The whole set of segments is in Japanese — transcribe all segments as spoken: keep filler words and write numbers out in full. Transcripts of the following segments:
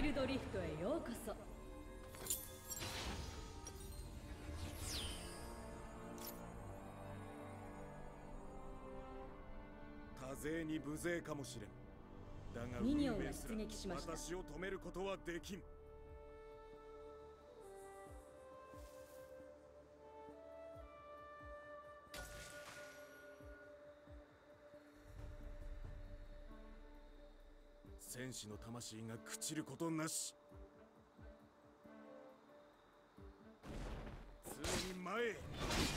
ルドリフトへようこそ。 多勢に無勢かもしれん。だがミニオンが出撃しました。 私を止めることはできん。戦士の魂が朽ちることなし。常に前へ。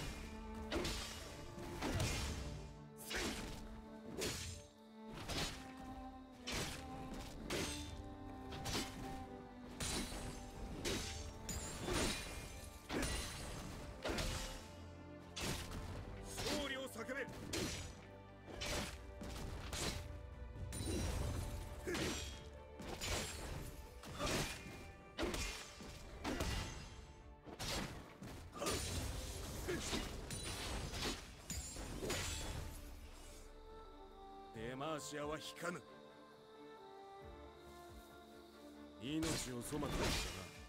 勝利を叫べ。デマーシアは引かぬ。命を粗末にしたな。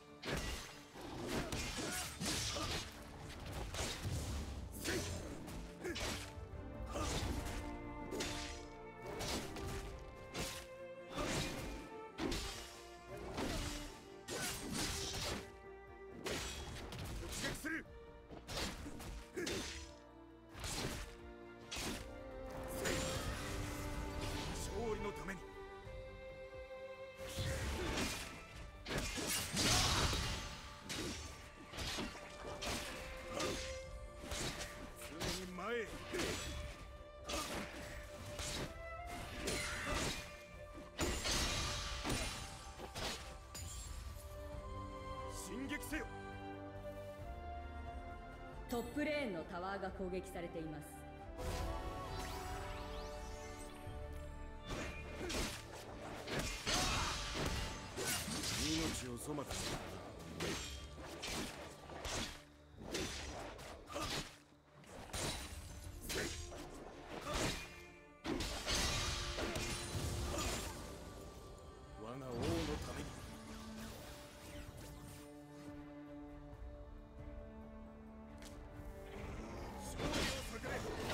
突撃する。勝利のために。常に前へ。進撃せよ。 トップレーンのタワーが攻撃されています。 命を粗末にしたな。我が王のために。勝利を桜え。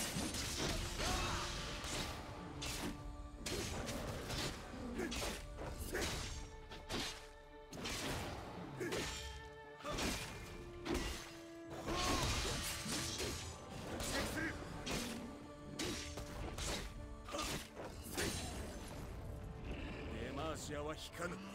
デマーシアは引かぬ。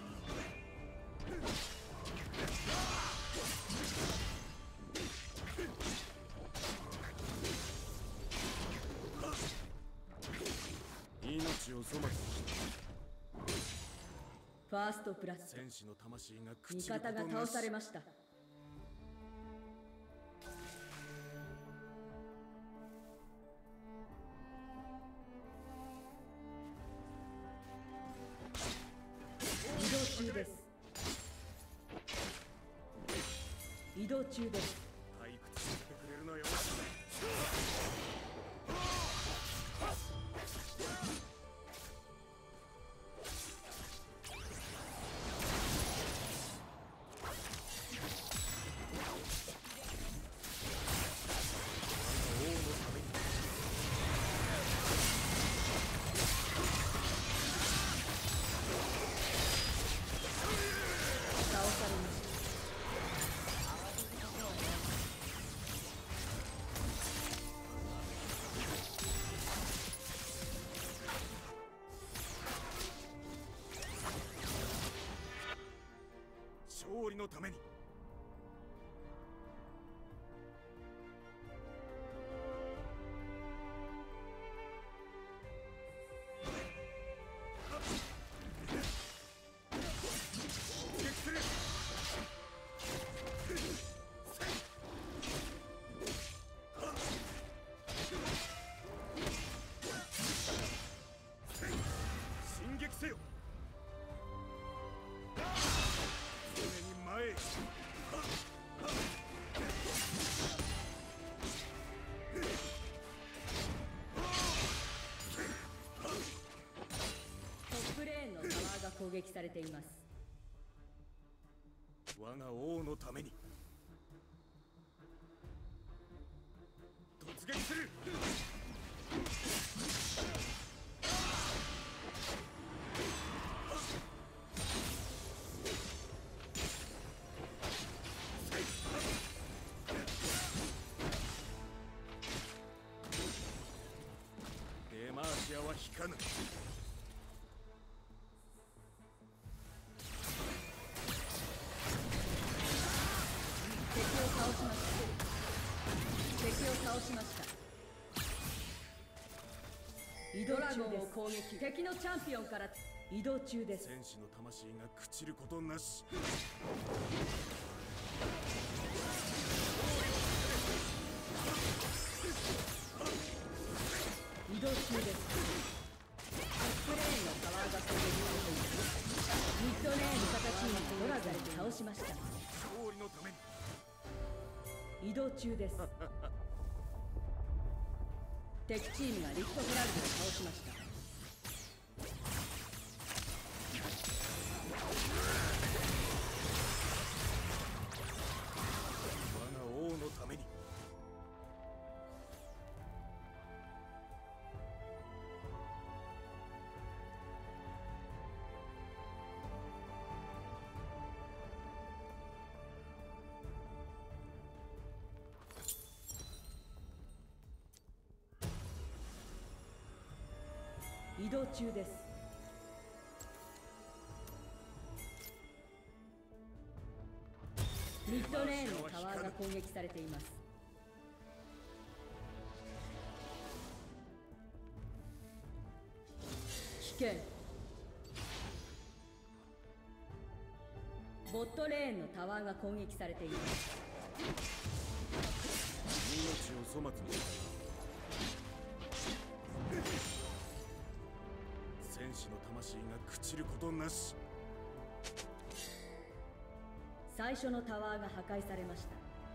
命を粗末にした。 ファーストプラス。 戦士の魂が朽味ちることなし。 方が倒されました。移動中です。移動中です。 退屈させてくれるのよ。 倒されました。 勝利のために。突撃する。進撃せよ。常に前へ。 トップレーンのタワーが攻撃されています。 我が王のために突撃する。デマーシアは引かぬ。 敵を倒しました。敵を倒しました。移動中です。攻撃。敵のチャンピオンから移動中です。 戦士の魂が朽ちることなし。 移動中です。バックレーンのパワーが攻撃されています。ミッドレーンの形にドラゴンを倒しました。 勝利のために移動中です。敵チームがリフトフラッグを倒しました。 我が王のために。 移動中です。ミッドレーンのタワーが攻撃されています。危険。ボットレーンのタワーが攻撃されています。 命を粗末にした。戦士の魂が朽ちることなし。 最初のタワーが破壊されました。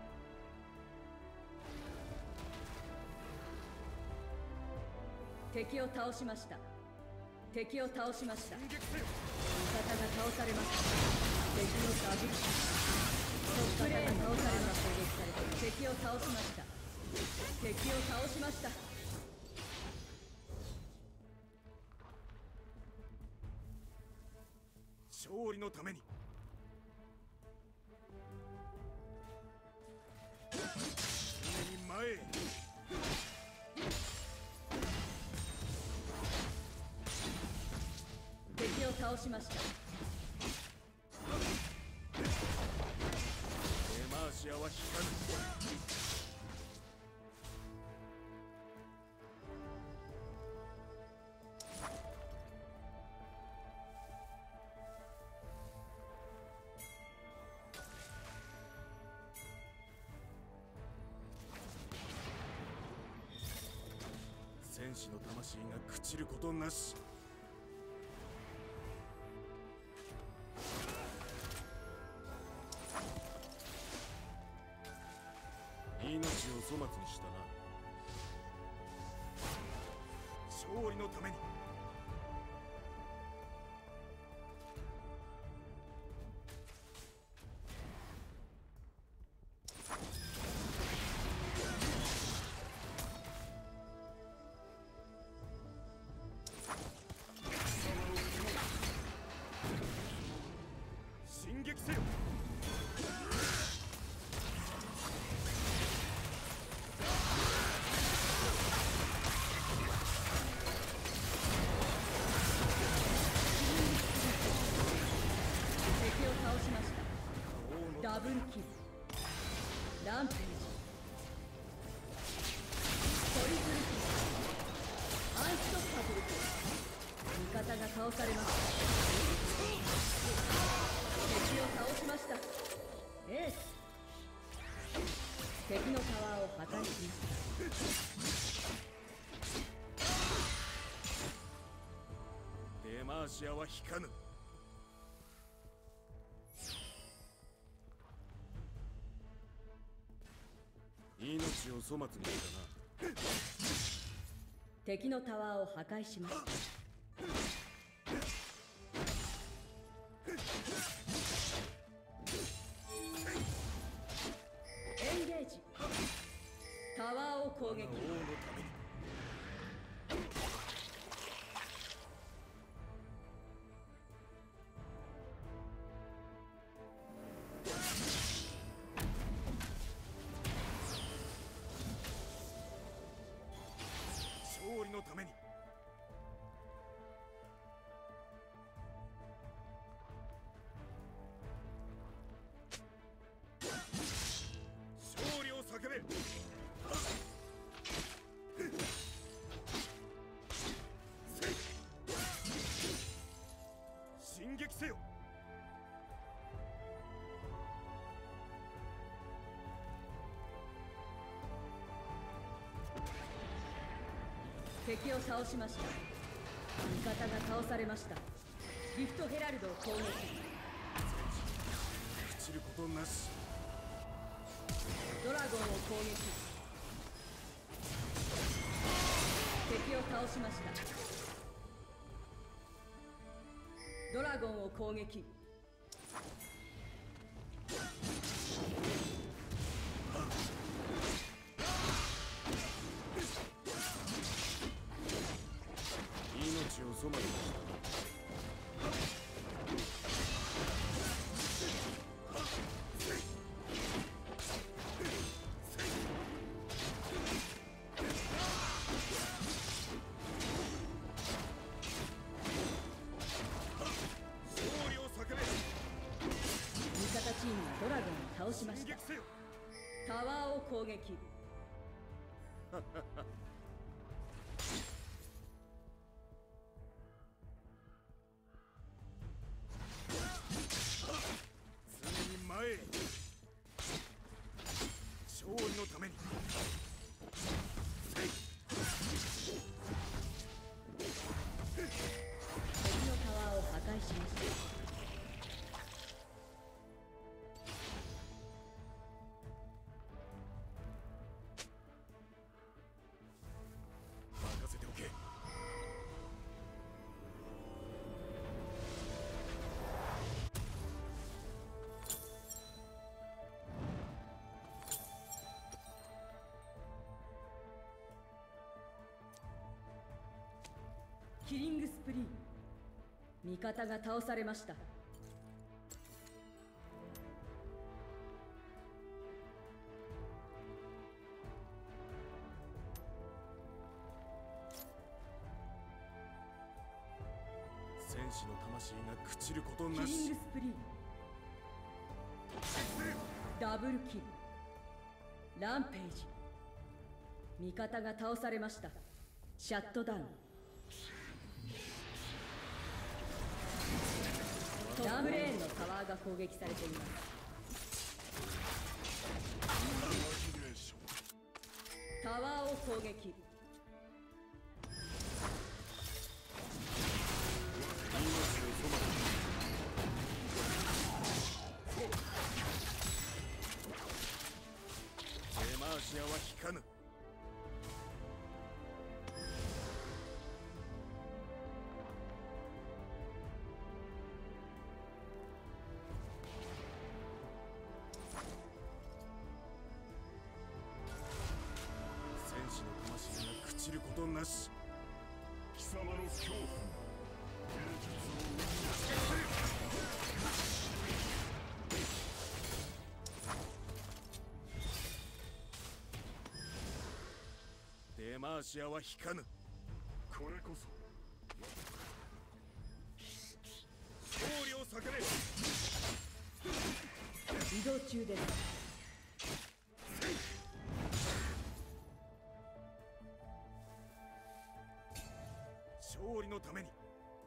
敵を倒しました。敵を倒しました。味方が倒されました。敵の打撃。トップレーンが倒されました。敵を倒しました。敵を倒しました。 勝利のために。常に前へ。 敵を倒しました。 デマーシアは引かぬ。戦士の魂が朽ちることなし。命を粗末にしたな。勝利のために。進撃せよ。 敵を倒しました。ダブルキル。ランページ。トリプルキル。アンストッパブルキル。味方が倒されました。敵を倒しました。エース。敵のタワーを破壊しました。 デマーシアは引かぬ。命を粗末にしたな。 敵のタワーを破壊しました。 進撃せよ。 敵を倒しました。味方が倒されました。リフトヘラルドを攻撃。 朽ちることなし。 ドラゴンを攻撃。敵を倒しました。ドラゴンを攻撃。 命を染まりました。 チームはドラゴンを倒しました。タワーを攻撃。 常に前へ。勝利のために。 敵のタワーを破壊しました。キリングスプリー。味方が倒されました。 戦士の魂が朽ちることなし。 キリングスプリー。ダブルキル。ランページ。味方が倒されました。シャットダウン。トップレーンのタワーが攻撃されています。タワーを攻撃。 手回し屋は引かぬ。朽ちることなし。貴様の恐怖。出回し屋は引かぬ。これこそ勝利を避けれ。 移動中です。 勝利のために。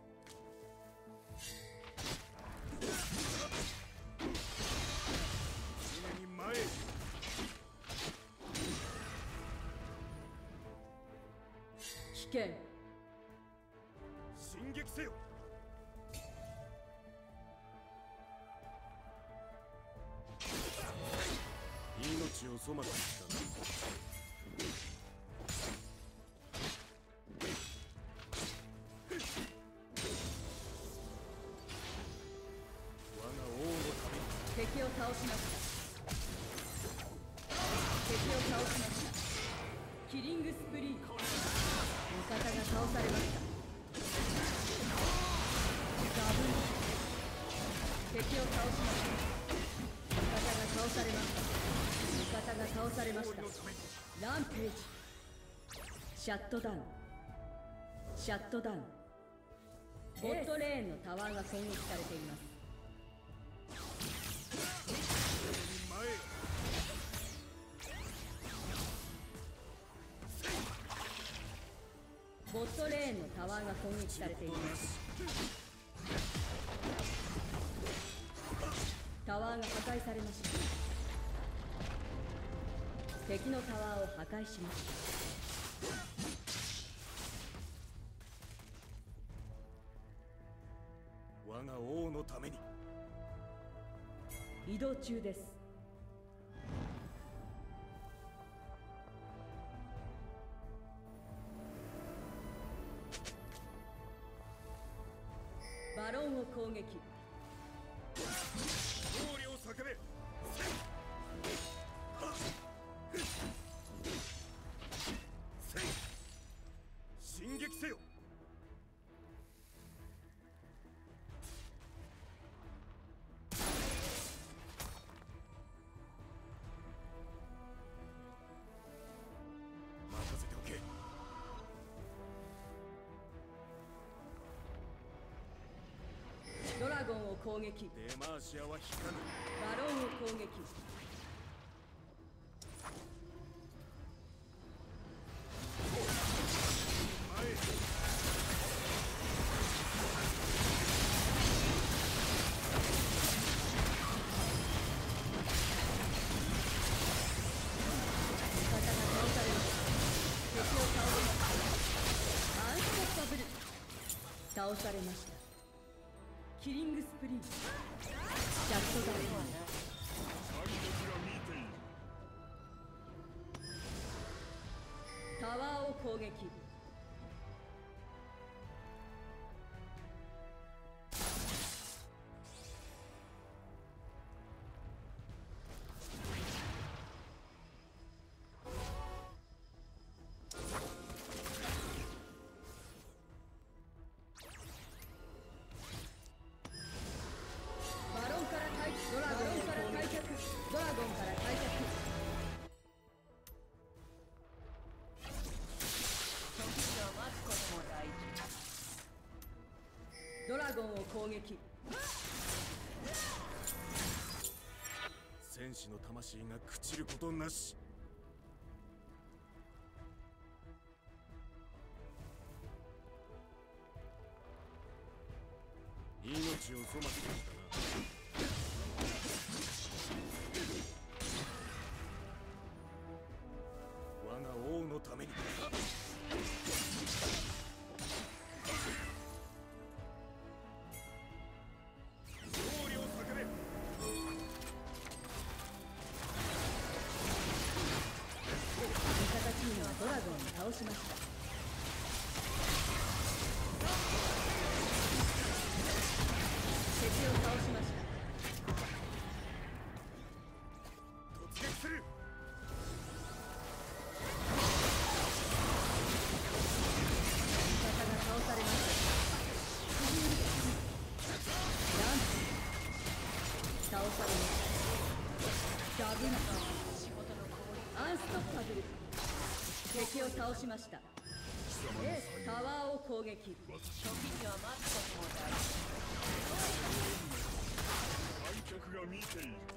常に前へ。 危険。 進撃せよ。命を粗末にしたな。 敵を倒しました。敵を倒しました。キリングスプリー。味方が倒されました。ダブル。敵を倒しました。味方が倒されました。味方が倒されました。ランページ。シャットダウン。シャットダウン。ボットレーンのタワーが攻撃されています。ボットレーンのタワーが攻撃されています。 されました。敵のタワーを破壊しました。 我が王のために。 移動中です。バロンを攻撃。 勝利を叫べ。進撃せよ。任せておけ。 ドラゴンを攻撃。 デマーシアは引かぬ。 バロンを攻撃。倒されました。キリングスプリング。ジャットダウン。タワーを攻撃。ドラゴンから退却。ドラゴンから退却。時を待つことも大事。ドラゴンを攻撃。 戦士の魂が朽ちることなし。命を粗末にしたな。我が王のために。勝利を叫べ。 味方チームはドラゴンを倒しました。敵を倒しました。 突撃する。 味方が倒されました。ランチ倒されました。ダブルアンストッパブル。敵を倒しました。エースタワーを攻撃。時には待つことも大事。 観客が見ている。